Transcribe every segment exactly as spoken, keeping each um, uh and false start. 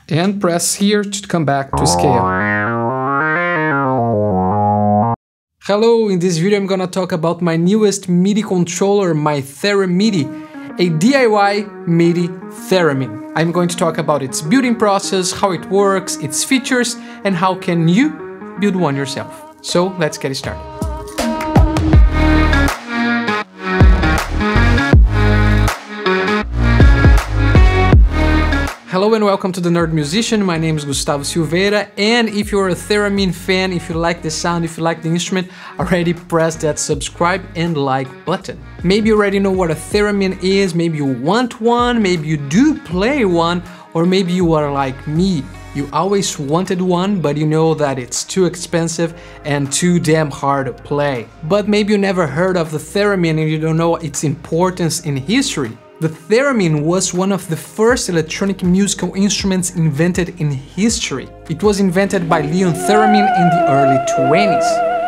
and press here to come back to scale. Hello, in this video I'm gonna talk about my newest MIDI controller, my Theremidi, a D I Y MIDI Theremin. I'm going to talk about its building process, how it works, its features, and how can you build one yourself. So let's get started. Hello and welcome to The Nerd Musician. My name is Gustavo Silveira, and if you're a Theremin fan, if you like the sound, if you like the instrument, already press that subscribe and like button. Maybe you already know what a Theremin is, maybe you want one, maybe you do play one, or maybe you are like me. You always wanted one, but you know that it's too expensive and too damn hard to play. But maybe you never heard of the Theremin and you don't know its importance in history. The Theremin was one of the first electronic musical instruments invented in history. It was invented by Leo Theremin in the early twenties.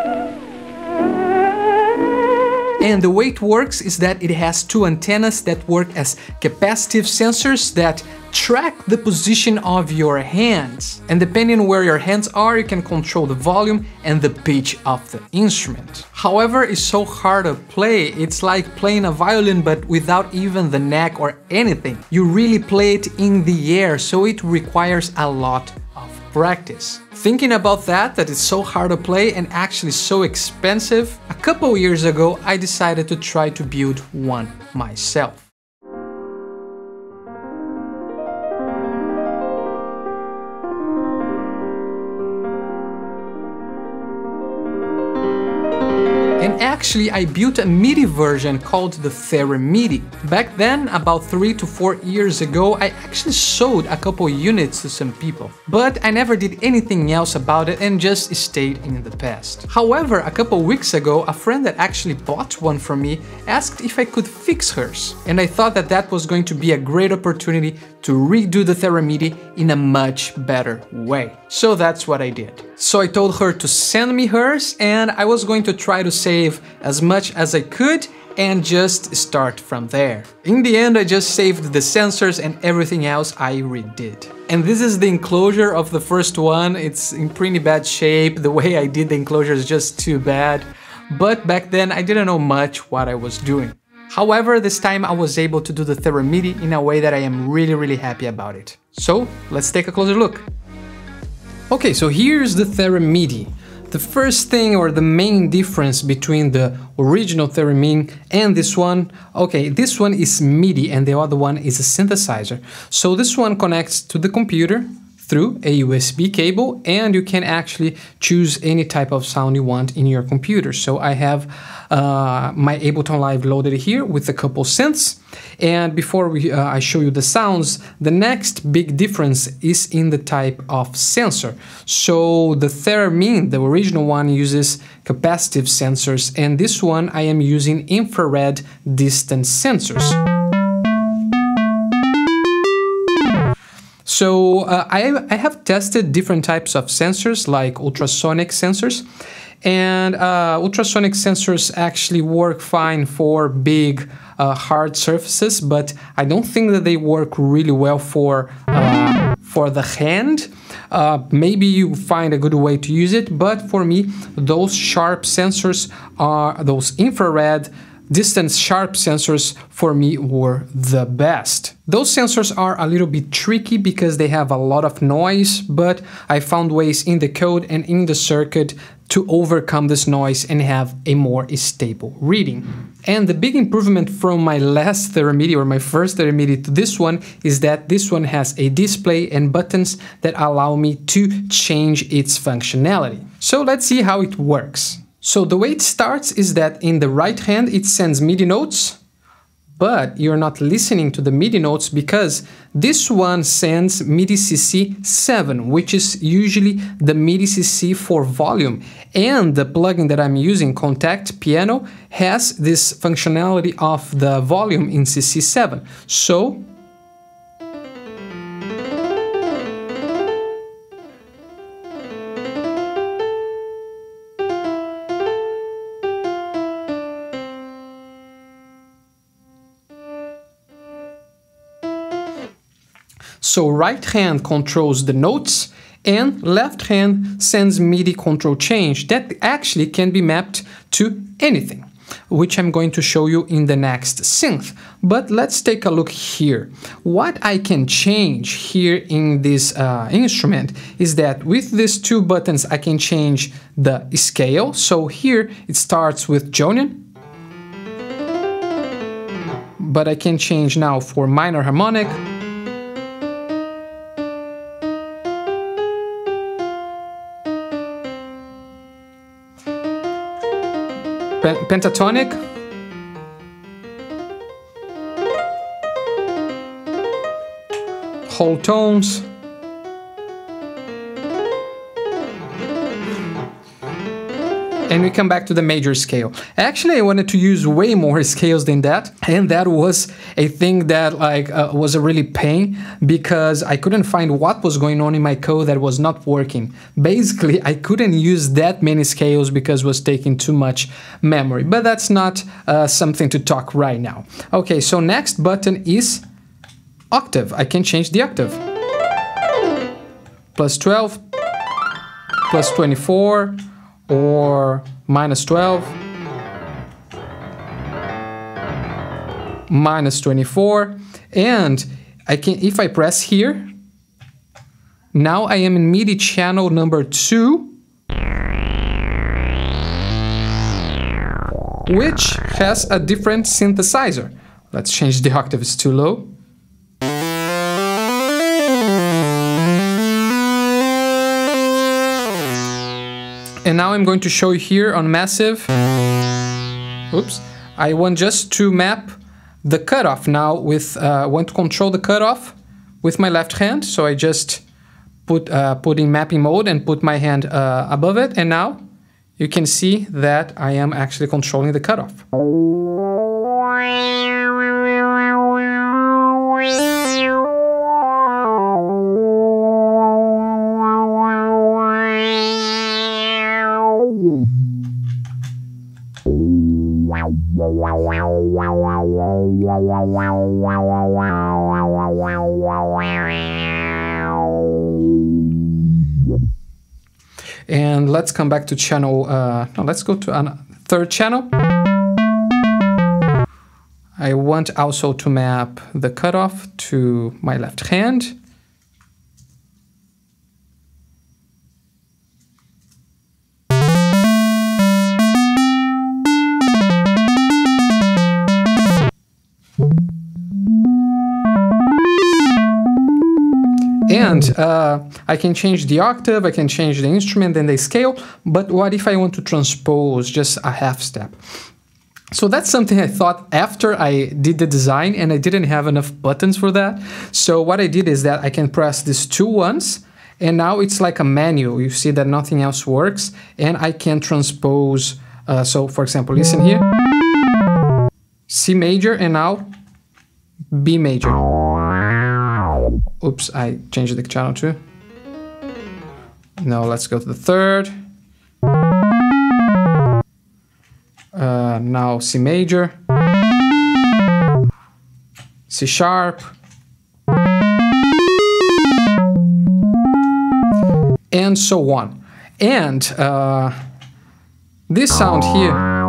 And the way it works is that it has two antennas that work as capacitive sensors that track the position of your hands. And depending on where your hands are, you can control the volume and the pitch of the instrument. However, it's so hard to play. It's like playing a violin but without even the neck or anything. You really play it in the air, so it requires a lot of practice. Thinking about that, that it's so hard to play and actually so expensive, a couple years ago I decided to try to build one myself. And actually I built a MIDI version called the Theremidi. Back then, about three to four years ago, I actually sold a couple units to some people. But I never did anything else about it and just stayed in the past. However, a couple weeks ago, a friend that actually bought one from me asked if I could fix hers. And I thought that that was going to be a great opportunity to redo the Theremidi in a much better way. So that's what I did. So I told her to send me hers and I was going to try to save as much as I could and just start from there. In the end, I just saved the sensors and everything else I redid. And this is the enclosure of the first one. It's in pretty bad shape. The way I did the enclosure is just too bad. But back then I didn't know much what I was doing. However, this time I was able to do the Theremidi in a way that I am really, really happy about it. So let's take a closer look. Okay, so here's the Theremidi. The first thing or the main difference between the original Theremin and this one, okay, this one is MIDI and the other one is a synthesizer. So this one connects to the computer through a U S B cable and you can actually choose any type of sound you want in your computer. So I have uh, my Ableton Live loaded here with a couple synths. And before we, uh, I show you the sounds, the next big difference is in the type of sensor. So the Theremin, the original one, uses capacitive sensors and this one I am using infrared distance sensors. So uh, I, I have tested different types of sensors like ultrasonic sensors, and uh, ultrasonic sensors actually work fine for big uh, hard surfaces, but I don't think that they work really well for, uh, for the hand. Uh, maybe you find a good way to use it, but for me those sharp sensors are, those infrared distance sharp sensors for me were the best. Those sensors are a little bit tricky because they have a lot of noise, but I found ways in the code and in the circuit to overcome this noise and have a more stable reading. And the big improvement from my last Theremidi or my first Theremidi to this one is that this one has a display and buttons that allow me to change its functionality. So let's see how it works. So the way it starts is that in the right hand it sends MIDI notes, but you're not listening to the MIDI notes because this one sends MIDI C C seven, which is usually the MIDI C C for volume. And the plugin that I'm using, Contact Piano, has this functionality of the volume in C C seven. So So right hand controls the notes and left hand sends MIDI control change that actually can be mapped to anything, which I'm going to show you in the next synth. But let's take a look here. What I can change here in this uh, instrument is that with these two buttons I can change the scale. So here it starts with Jonian, but I can change now for minor harmonic, pentatonic, whole tones, and we come back to the major scale. Actually, I wanted to use way more scales than that, and that was a thing that like uh, was a really pain because I couldn't find what was going on in my code that was not working. Basically, I couldn't use that many scales because it was taking too much memory, but that's not uh, something to talk right now. Okay, so next button is octave. I can change the octave. Plus twelve, plus twenty-four, or minus twelve, minus twenty-four, and I can, if I press here, now I am in MIDI channel number two, which has a different synthesizer. Let's change the octave, it's too low. And now I'm going to show you here on massive. Oops. I want just to map the cutoff now with, I uh, want to control the cutoff with my left hand. So I just put, uh, put in mapping mode and put my hand uh, above it. And now you can see that I am actually controlling the cutoff. And let's come back to channel, uh, no, let's go to a third channel. I want also to map the cutoff to my left hand. And uh, I can change the octave, I can change the instrument and the scale, but what if I want to transpose just a half step? So that's something I thought after I did the design, and I didn't have enough buttons for that. So what I did is that I can press these two once, and now it's like a menu. You see that nothing else works, and I can transpose. Uh, so for example, listen here, C major, and now B major. Oops, I changed the channel too. Now let's go to the third. Uh, now C major, C sharp, and so on. And uh, this sound here,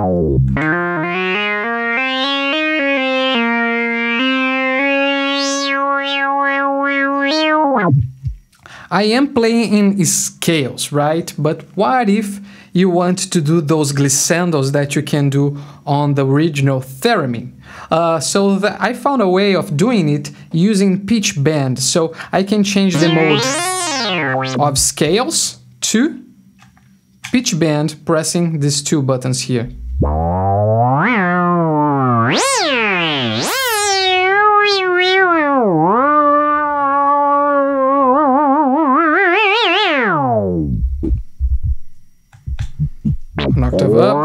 I am playing in scales, right? But what if you want to do those glissandos that you can do on the original Theremin? Uh, so the, I found a way of doing it using pitch bend. So I can change the mode of scales to pitch bend pressing these two buttons here. An octave up.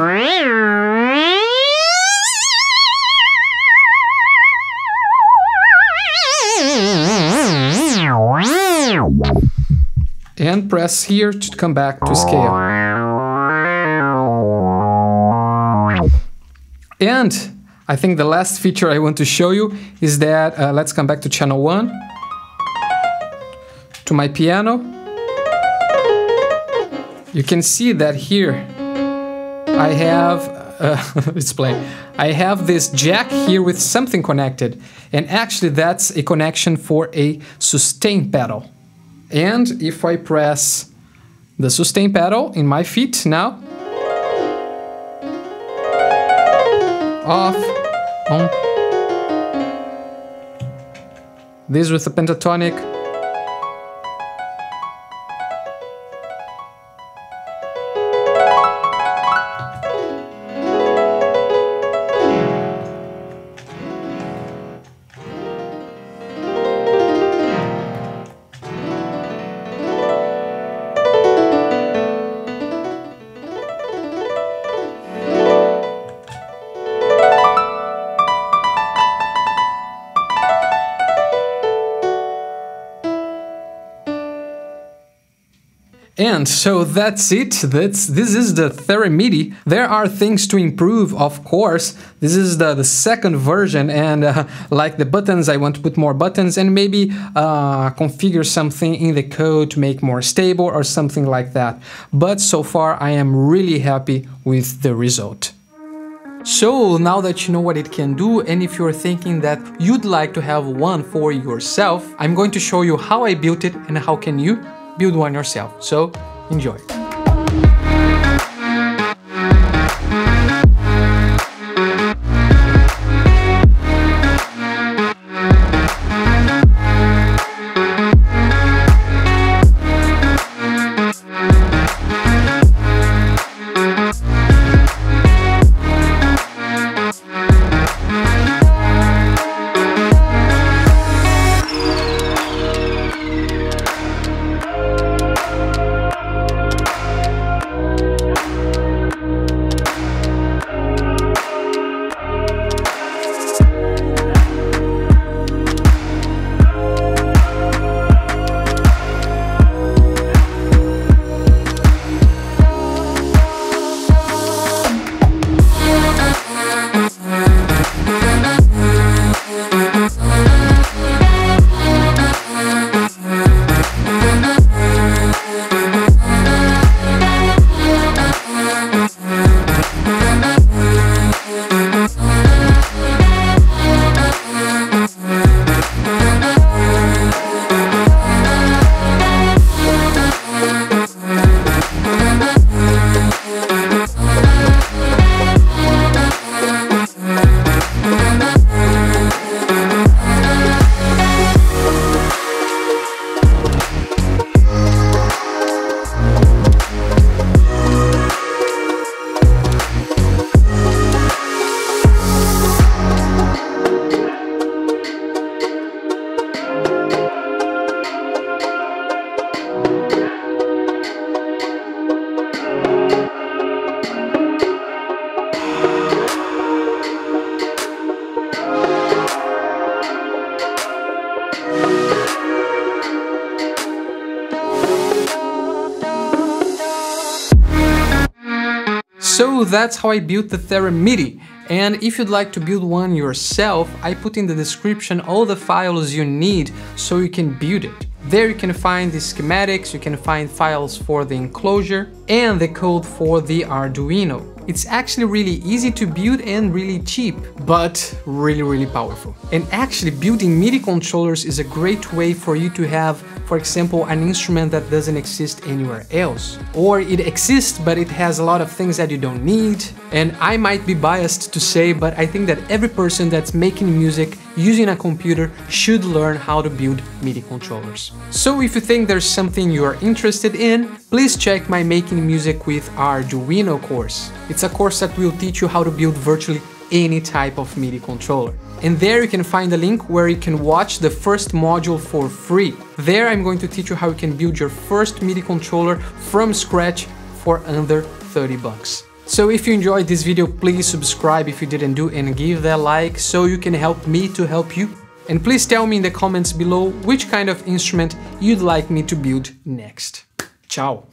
And press here to come back to scale. And I think the last feature I want to show you is that, uh, let's come back to channel one. to my piano. You can see that here I have, uh, it's playing, I have this jack here with something connected, and actually that's a connection for a sustain pedal. And if I press the sustain pedal in my feet now, off, on, this with the pentatonic, And so that's it. That's this is the Theremidi. There are things to improve, of course. This is the, the second version, and uh, like the buttons, I want to put more buttons and maybe uh, configure something in the code to make more stable or something like that. But so far, I am really happy with the result. So now that you know what it can do, and if you're thinking that you'd like to have one for yourself, I'm going to show you how I built it and how can you build one yourself. So enjoy. So that's how I built the Theremidi. And if you'd like to build one yourself, I put in the description all the files you need so you can build it. There you can find the schematics, you can find files for the enclosure and the code for the Arduino. It's actually really easy to build and really cheap, but really, really powerful. And actually building MIDI controllers is a great way for you to have, for example, an instrument that doesn't exist anywhere else. Or it exists, but it has a lot of things that you don't need. And I might be biased to say, but I think that every person that's making music using a computer should learn how to build MIDI controllers. So if you think there's something you're interested in, please check my Making Music with Arduino course. It's a course that will teach you how to build virtually any type of MIDI controller. And there you can find a link where you can watch the first module for free. There I'm going to teach you how you can build your first MIDI controller from scratch for under thirty bucks. So if you enjoyed this video, please subscribe if you didn't do and give that like so you can help me to help you. And please tell me in the comments below which kind of instrument you'd like me to build next. Ciao!